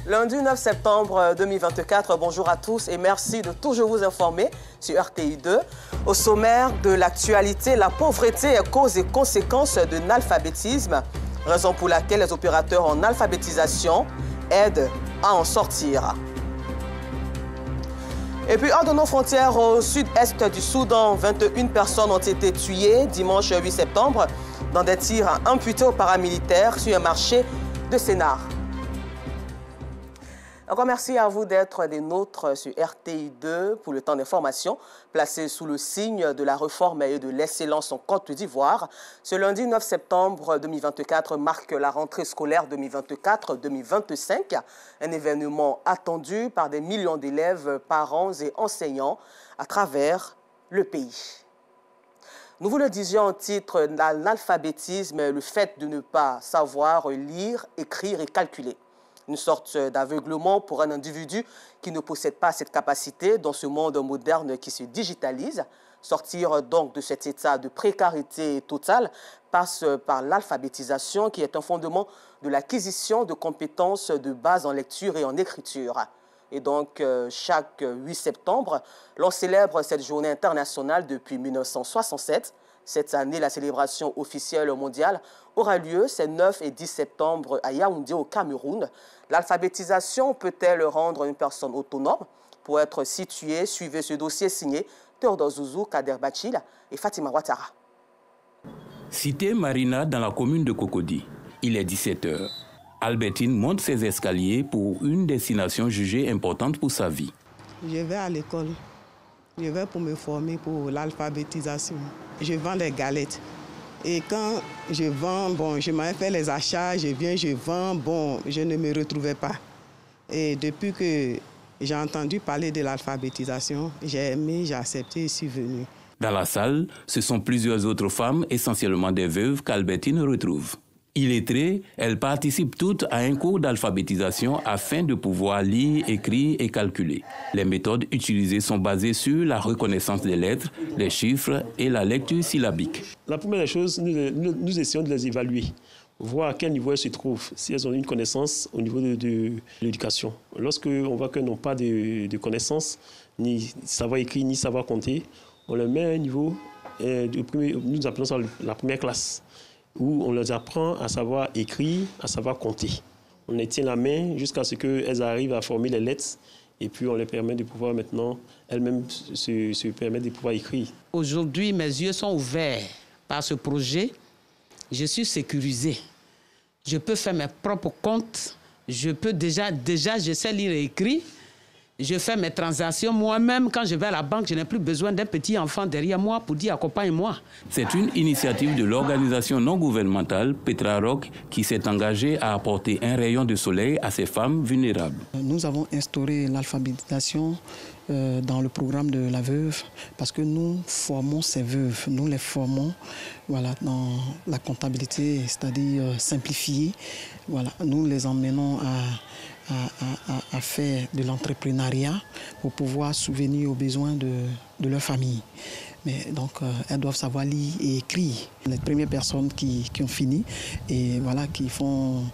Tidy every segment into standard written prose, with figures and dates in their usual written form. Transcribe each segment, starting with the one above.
Lundi 9 septembre 2024, bonjour à tous et merci de toujours vous informer sur RTI 2. Au sommaire de l'actualité, la pauvreté est cause et conséquence de l'alphabétisme, raison pour laquelle les opérateurs en alphabétisation aident à en sortir. Et puis, hors de nos frontières, au sud-est du Soudan, 21 personnes ont été tuées dimanche 8 septembre dans des tirs imputés aux paramilitaires sur un marché de Sénar. Encore merci à vous d'être des nôtres sur RTI 2 pour le temps d'information placé sous le signe de la réforme et de l'excellence en Côte d'Ivoire. Ce lundi 9 septembre 2024 marque la rentrée scolaire 2024-2025, un événement attendu par des millions d'élèves, parents et enseignants à travers le pays. Nous vous le disions en titre, l'alphabétisme, le fait de ne pas savoir lire, écrire et calculer. Une sorte d'aveuglement pour un individu qui ne possède pas cette capacité dans ce monde moderne qui se digitalise. Sortir donc de cet état de précarité totale passe par l'alphabétisation qui est un fondement de l'acquisition de compétences de base en lecture et en écriture. Et donc, chaque 8 septembre, l'on célèbre cette journée internationale depuis 1967. Cette année, la célébration officielle mondiale aura lieu ces 9 et 10 septembre à Yaoundé, au Cameroun. L'alphabétisation peut-elle rendre une personne autonome? Pour être située, suivez ce dossier signé Théodore Zouzou, Kader Bachil et Fatima Ouattara. Cité Marina dans la commune de Cocody. Il est 17h. Albertine monte ses escaliers pour une destination jugée importante pour sa vie. Je vais à l'école. Je vais pour me former pour l'alphabétisation. Je vends les galettes. Et quand je vends, bon, je m'avais fait les achats, je viens, je vends, bon, je ne me retrouvais pas. Et depuis que j'ai entendu parler de l'alphabétisation, j'ai aimé, j'ai accepté et suis venue. Dans la salle, ce sont plusieurs autres femmes, essentiellement des veuves, qu'Albertine retrouve. Illettrées, elles participent toutes à un cours d'alphabétisation afin de pouvoir lire, écrire et calculer. Les méthodes utilisées sont basées sur la reconnaissance des lettres, des chiffres et la lecture syllabique. La première chose, nous essayons de les évaluer, voir à quel niveau elles se trouvent, si elles ont une connaissance au niveau de l'éducation. Lorsqu'on voit qu'elles n'ont pas de connaissances, ni savoir écrire, ni savoir compter, on les met à un niveau, nous appelons ça la première classe, où on leur apprend à savoir écrire, à savoir compter. On les tient la main jusqu'à ce qu'elles arrivent à former les lettres et puis on les permet de pouvoir maintenant, elles-mêmes se permettre de pouvoir écrire. Aujourd'hui, mes yeux sont ouverts par ce projet. Je suis sécurisée. Je peux faire mes propres comptes. Je peux déjà je sais lire et écrire. Je fais mes transactions moi-même. Quand je vais à la banque, je n'ai plus besoin d'un petit enfant derrière moi pour dire « accompagne-moi ». C'est une initiative de l'organisation non gouvernementale Petra Rock qui s'est engagée à apporter un rayon de soleil à ces femmes vulnérables. Nous avons instauré l'alphabétisation dans le programme de la veuve parce que nous formons ces veuves. Nous les formons voilà, dans la comptabilité, c'est-à-dire simplifiée. Voilà, nous les emmenons à faire de l'entrepreneuriat pour pouvoir subvenir aux besoins de leur famille. Mais donc, elles doivent savoir lire et écrire. Les premières personnes qui ont fini et voilà, qui font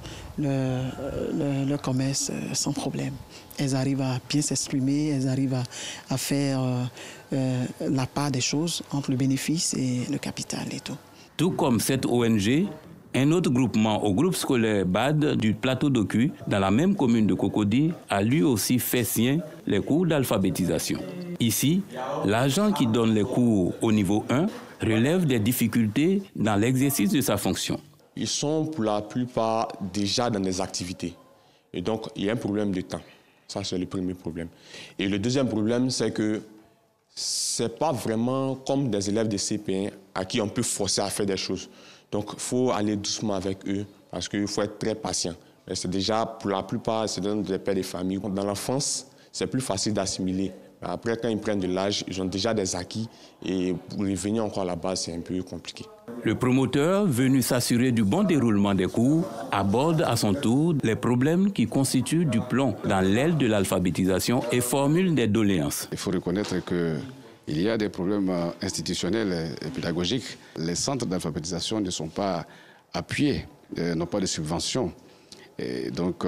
leur commerce sans problème. Elles arrivent à bien s'exprimer, elles arrivent à faire la part des choses entre le bénéfice et le capital et tout. Tout comme cette ONG, un autre groupement au groupe scolaire BAD du plateau d'Oku, dans la même commune de Cocody, a lui aussi fait sien les cours d'alphabétisation. Ici, l'agent qui donne les cours au niveau 1 relève des difficultés dans l'exercice de sa fonction. Ils sont pour la plupart déjà dans des activités. Et donc, il y a un problème de temps. Ça, c'est le premier problème. Et le deuxième problème, c'est que ce n'est pas vraiment comme des élèves de CP1 à qui on peut forcer à faire des choses. Donc, il faut aller doucement avec eux parce qu'il faut être très patient. Mais c'est déjà, pour la plupart, c'est des pères de famille. Dans l'enfance, c'est plus facile d'assimiler. Après, quand ils prennent de l'âge, ils ont déjà des acquis et pour revenir encore à la base, c'est un peu compliqué. Le promoteur, venu s'assurer du bon déroulement des cours, aborde à son tour les problèmes qui constituent du plomb dans l'aile de l'alphabétisation et formule des doléances. Il faut reconnaître qu'il y a des problèmes institutionnels et pédagogiques. Les centres d'alphabétisation ne sont pas appuyés, n'ont pas de subventions. Et donc,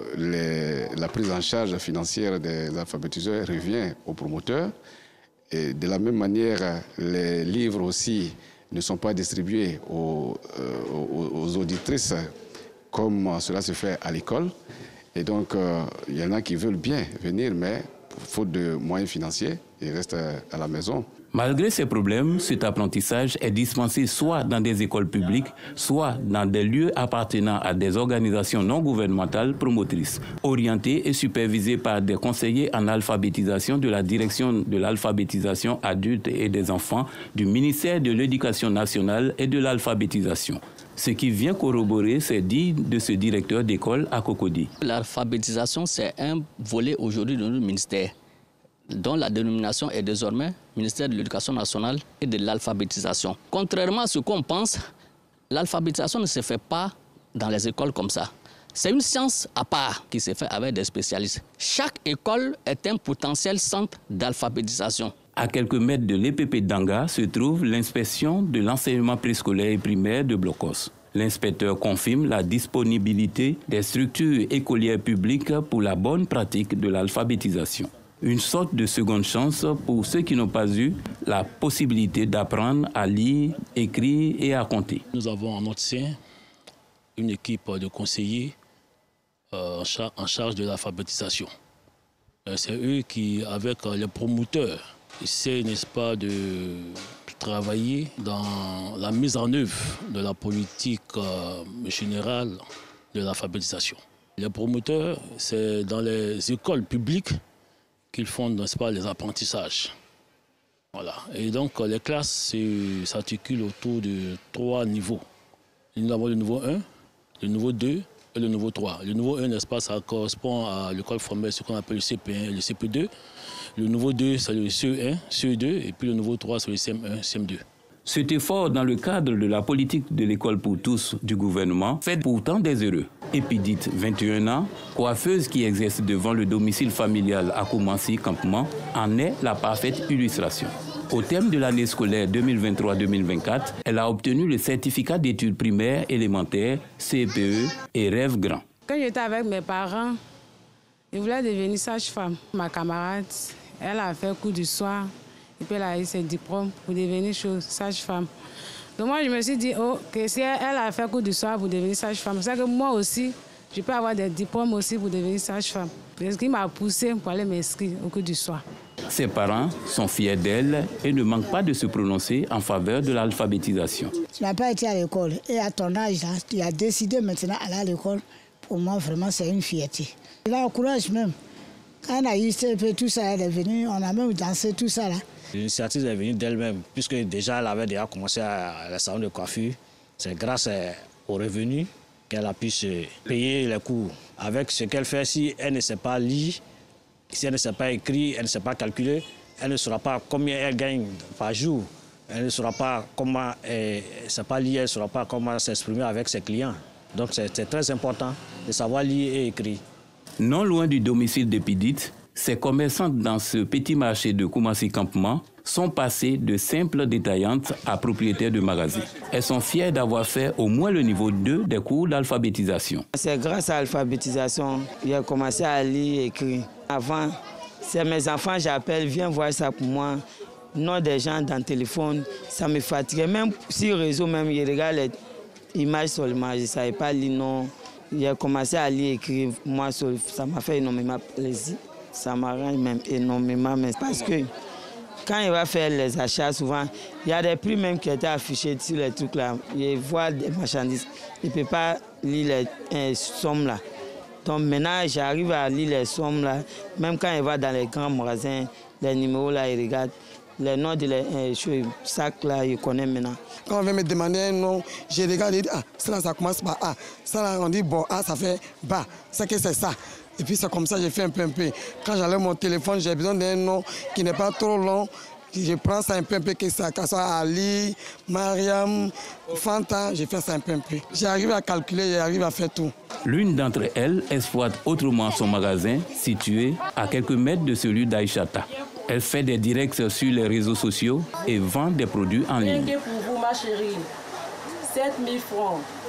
la prise en charge financière des alphabétiseurs revient aux promoteurs. Et de la même manière, les livres aussi ne sont pas distribués aux auditrices comme cela se fait à l'école. Et donc, il y en a qui veulent bien venir, mais faute de moyens financiers, ils restent à la maison. Malgré ces problèmes, cet apprentissage est dispensé soit dans des écoles publiques, soit dans des lieux appartenant à des organisations non gouvernementales promotrices, orientées et supervisées par des conseillers en alphabétisation de la Direction de l'alphabétisation adulte et des enfants du ministère de l'Éducation nationale et de l'alphabétisation. Ce qui vient corroborer ces dits de ce directeur d'école à Cocody. L'alphabétisation, c'est un volet aujourd'hui de notre ministère, dont la dénomination est désormais ministère de l'Éducation nationale et de l'alphabétisation. Contrairement à ce qu'on pense, l'alphabétisation ne se fait pas dans les écoles comme ça. C'est une science à part qui se fait avec des spécialistes. Chaque école est un potentiel centre d'alphabétisation. À quelques mètres de l'EPP d'Anga se trouve l'inspection de l'enseignement préscolaire et primaire de Blocos. L'inspecteur confirme la disponibilité des structures écolières publiques pour la bonne pratique de l'alphabétisation. Une sorte de seconde chance pour ceux qui n'ont pas eu la possibilité d'apprendre à lire, écrire et à compter. Nous avons en notre sein une équipe de conseillers en charge de l'alphabétisation. C'est eux qui, avec les promoteurs, essaient, n'est-ce pas, de travailler dans la mise en œuvre de la politique générale de l'alphabétisation. Les promoteurs, c'est dans les écoles publiques qu'ils font, n'est-ce pas, les apprentissages. Voilà. Et donc, les classes s'articulent autour de 3 niveaux. Nous avons le niveau 1, le niveau 2 et le niveau 3. Le niveau 1, n'est-ce pas, ça correspond à l'école formelle, ce qu'on appelle le CP1 et le CP2. Le niveau 2, c'est le CE1, CE2, et puis le niveau 3, c'est le CM1, CM2. Cet effort dans le cadre de la politique de l'école pour tous du gouvernement fait pourtant des heureux. Épidite, 21 ans, coiffeuse qui exerce devant le domicile familial à Koumansi Campement, en est la parfaite illustration. Au terme de l'année scolaire 2023-2024, elle a obtenu le certificat d'études primaires élémentaires, CPE et Rêve Grand. Quand j'étais avec mes parents, je voulais devenir sage-femme. Ma camarade, elle a fait cours du soir. Et puis elle a eu ses diplômes pour devenir sage-femme. Donc moi, je me suis dit, que si elle a fait cours du soir pour devenir sage-femme, c'est que moi aussi, je peux avoir des diplômes aussi pour devenir sage-femme. C'est ce qui m'a poussée pour aller m'inscrire au cours du soir. Ses parents sont fiers d'elle et ne manquent pas de se prononcer en faveur de l'alphabétisation. Tu n'as pas été à l'école et à ton âge, là, tu as décidé maintenant d'aller à l'école. Pour moi, vraiment, c'est une fierté. Il encourage même. Quand on a eu tout ça, elle est venue, on a même dansé tout ça là. L'initiative est venue d'elle-même, puisque déjà elle avait déjà commencé à la salon de coiffure. C'est grâce aux revenus qu'elle a pu se payer les cours. Avec ce qu'elle fait, si elle ne sait pas lire, si elle ne sait pas écrire, elle ne sait pas calculer, elle ne saura pas combien elle gagne par jour. Elle ne saura pas comment, elle ne sait pas lire, elle ne saura pas comment s'exprimer avec ses clients. Donc c'est très important de savoir lire et écrire. Non loin du domicile d'Épidite, ces commerçantes dans ce petit marché de Koumansi Campement sont passées de simples détaillantes à propriétaires de magasins. Elles sont fières d'avoir fait au moins le niveau 2 des cours d'alphabétisation. C'est grâce à l'alphabétisation que j'ai commencé à lire et écrire. Avant, c'est mes enfants, j'appelle, viens voir ça pour moi. Non des gens dans le téléphone, ça me fatiguait. Même sur le réseau, même, je regarde les images seulement, je ne savais pas lire, non. J'ai commencé à lire et écrire, moi, ça m'a fait énormément plaisir. Ça m'arrange même énormément, mais parce que quand il va faire les achats, souvent, il y a des prix même qui étaient affichés sur les trucs là. Je vois des marchandises, il ne peut pas lire les sommes là. Donc maintenant, j'arrive à lire les sommes là. Même quand il va dans les grands magasins, les numéros là, il regarde. Les noms de les sacs là, il connaît maintenant. Quand on vient me demander un nom, je regarde et dis, ça là, ça commence par A. Ça là, on dit, bon, A, ça fait bas. C'est que c'est ça. Et puis c'est comme ça, j'ai fait un peu. Quand j'enlève mon téléphone, j'ai besoin d'un nom qui n'est pas trop long. Je prends ça un peu, que ça soit Ali, Mariam, Fanta, je fais ça un peu. J'arrive à calculer, j'arrive à faire tout. L'une d'entre elles exploite autrement son magasin, situé à quelques mètres de celui d'Aïchata. Elle fait des directs sur les réseaux sociaux et vend des produits en ligne. Pour vous, ma chérie, 7 000 francs.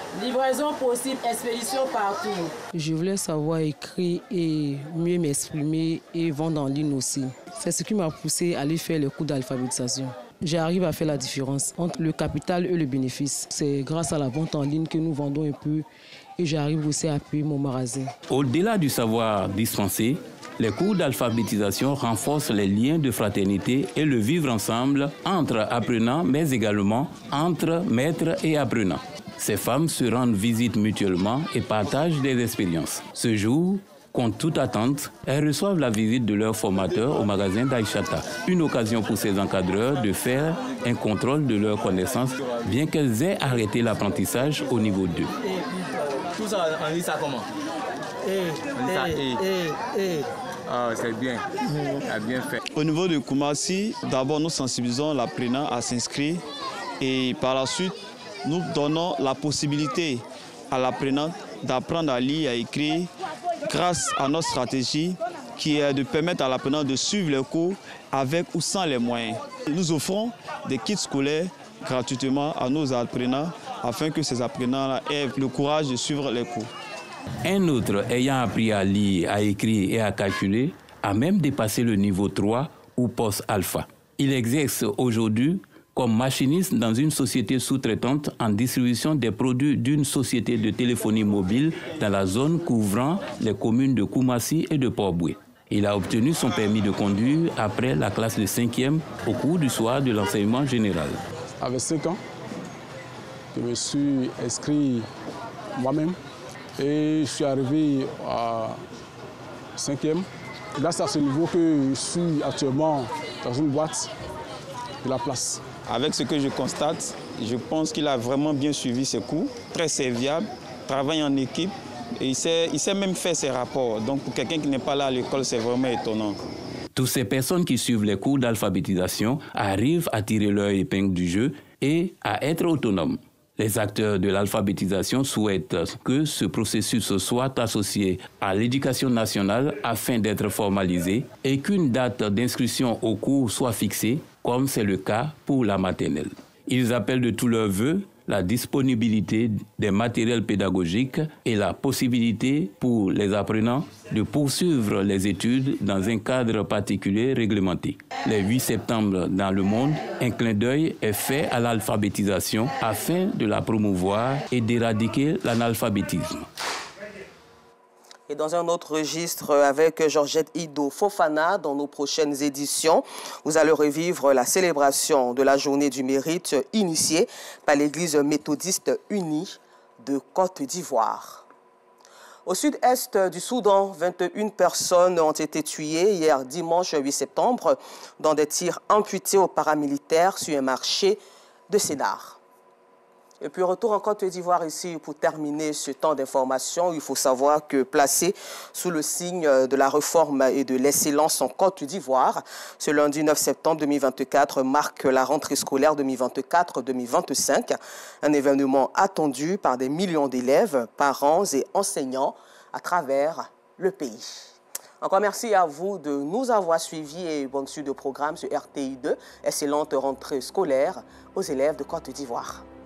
Livraison possible, expédition partout. Je voulais savoir écrire et mieux m'exprimer et vendre en ligne aussi. C'est ce qui m'a poussé à aller faire le cours d'alphabétisation. J'arrive à faire la différence entre le capital et le bénéfice. C'est grâce à la vente en ligne que nous vendons un peu et j'arrive aussi à payer mon magasin. Au-delà du savoir dispensé, les cours d'alphabétisation renforcent les liens de fraternité et le vivre ensemble entre apprenants, mais également entre maîtres et apprenants. Ces femmes se rendent visite mutuellement et partagent des expériences. Ce jour, contre toute attente, elles reçoivent la visite de leur formateur au magasin d'Aïchata. Une occasion pour ces encadreurs de faire un contrôle de leurs connaissances, bien qu'elles aient arrêté l'apprentissage au niveau 2. Tout ça, on lit ça comment? On lit ça Ah, c'est bien. Bien fait. Au niveau de Koumassi, d'abord nous sensibilisons l'apprenant à s'inscrire et par la suite, nous donnons la possibilité à l'apprenant d'apprendre à lire et à écrire grâce à notre stratégie qui est de permettre à l'apprenant de suivre les cours avec ou sans les moyens. Nous offrons des kits scolaires gratuitement à nos apprenants afin que ces apprenants aient le courage de suivre les cours. Un autre ayant appris à lire, à écrire et à calculer a même dépassé le niveau 3 ou post-alpha. Il exerce aujourd'hui comme machiniste dans une société sous-traitante en distribution des produits d'une société de téléphonie mobile dans la zone couvrant les communes de Koumassi et de Port-Boué. Il a obtenu son permis de conduire après la classe de 5e au cours du soir de l'enseignement général. Avec 5 ans, je me suis inscrit moi-même et je suis arrivé à 5e. Là, c'est à ce niveau que je suis actuellement dans une boîte de la place. Avec ce que je constate, je pense qu'il a vraiment bien suivi ses cours, très serviable, travaille en équipe et il sait même faire ses rapports. Donc pour quelqu'un qui n'est pas là à l'école, c'est vraiment étonnant. Toutes ces personnes qui suivent les cours d'alphabétisation arrivent à tirer leur épingle du jeu et à être autonomes. Les acteurs de l'alphabétisation souhaitent que ce processus soit associé à l'éducation nationale afin d'être formalisé et qu'une date d'inscription au cours soit fixée, comme c'est le cas pour la maternelle. Ils appellent de tous leurs vœux la disponibilité des matériels pédagogiques et la possibilité pour les apprenants de poursuivre les études dans un cadre particulier réglementé. Le 8 septembre dans le monde, un clin d'œil est fait à l'alphabétisation afin de la promouvoir et d'éradiquer l'analphabétisme. Et dans un autre registre avec Georgette Ido Fofana, dans nos prochaines éditions, vous allez revivre la célébration de la journée du mérite initiée par l'Église méthodiste unie de Côte d'Ivoire. Au sud-est du Soudan, 21 personnes ont été tuées hier dimanche 8 septembre dans des tirs imputés aux paramilitaires sur un marché de Sénar. Et puis retour en Côte d'Ivoire ici pour terminer ce temps d'information. Il faut savoir que placé sous le signe de la réforme et de l'excellence en Côte d'Ivoire, ce lundi 9 septembre 2024 marque la rentrée scolaire 2024-2025. Un événement attendu par des millions d'élèves, parents et enseignants à travers le pays. Encore merci à vous de nous avoir suivis et bonne suite de programme sur RTI2. Excellente rentrée scolaire aux élèves de Côte d'Ivoire.